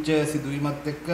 වෙච්ච සිදුවීමත් එක්ක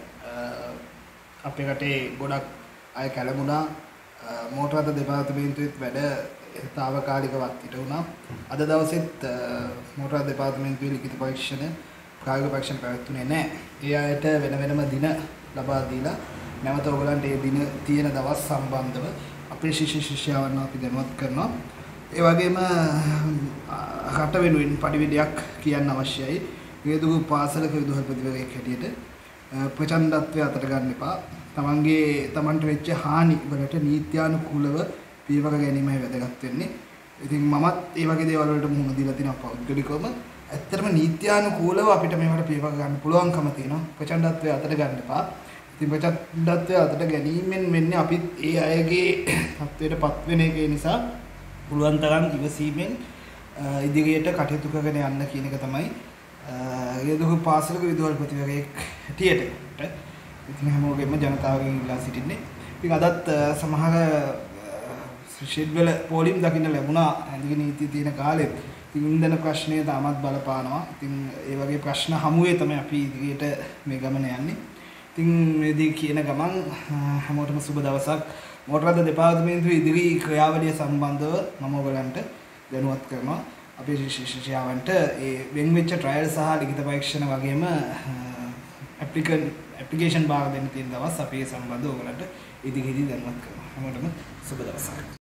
අපේ රටේ ගොඩක් අය කැළඹුණා. මෝටර් රථ දෙපාර්තමේන්තුවේත් වැඩ తాවකාලිකවත් ඉට වුණා. අද දවසෙත් මෝටර් රථ දෙපාර්තමේන්තුවේ ලිඛිත පරීක්ෂණ ප්‍රායෝගික පරීක්ෂණ පැවැත්වුණේ නැහැ. ඒ අයට වෙන වෙනම දින ලබා දීලා නැවත ඔයගලන්ට ඒ දින තියෙන දවස් සම්බන්ධව අපේ ශිෂ්‍යයන්ව අපි දැනුවත් කරනවා. ඒ වගේම රට වෙනුවෙන් පරිවිඩයක් කියන්න අවශ්‍යයි. වේදුරු පාසලක විදුහල්පතිවරයෙක් හැටියට ප්‍රචණ්ඩත්වය අතට ගන්න එපා. තමන්ට වෙච්ච හානි වලට නීත්‍යානුකූලව පියවර ගැනීමයි වැදගත් වෙන්නේ. ඉතින් මමත් ඒ වගේ දේවල් වලට මුහුණ දීලා තිනවා පෞද්ගලිකවම. ඇත්තටම නීත්‍යානුකූලව අපිට මේවට පියවර ගන්න පුළුවන්කම තියෙනවා. ප්‍රචණ්ඩත්වය අතට ගන්න එපා. ඉතින් ප්‍රචණ්ඩත්වය අතට ගැනීමෙන් වෙන්නේ අපිත් ඒ අයගේ තත්ත්වයටපත් වෙන එක නිසා පුළුවන් තරම් ඉවසීමෙන් ඉදිරියට කටයුතු කරගෙන යන්න කියන එක තමයි වේදුරු පාසලක විදුහල්පතිවරයෙක් හැටියට ඉතින් හැමෝගෙම ජනතාවගෙන් ඉල්ලා සිටින්නේ. ඉතින් අදත් සමහර ශිෂ්‍යවල පොලිම් දකින්න ලැබුණා ඇඳගෙන නීතිය තියෙන කාලෙත්. ඉතින් ඉන්ධන ප්‍රශ්නය තාමත් බලපානවා. ඉතින් ඒ වගේ ප්‍රශ්න හමුවේ තමයි අපි ඉදිරියට මේ ගමන යන්නේ. ඉතින් මේදී කියන ගමන් හැමෝටම සුබ දවසක්. මෝටර් රථ දෙපාර්තමේන්තුවේ ඉදිරි ක්‍රියාවලිය සම්බන්ධව මම ඔයගලන්ට දැනුවත් කරනවා. අපේ ශිෂ්‍යයන්ට ඒ වෙන් වෙච්ච ට්‍රයල් සහ ලිඛිත පරීක්ෂණ වගේම ඇප්ලිකේෂන් බාර දෙන්න තියෙන දවස් අපි ඒ සම්බන්ධව ඔයගලන්ට ඉදිරියේදී දැනුවත් කරනවා. හැමෝටම සුබ දවසක්.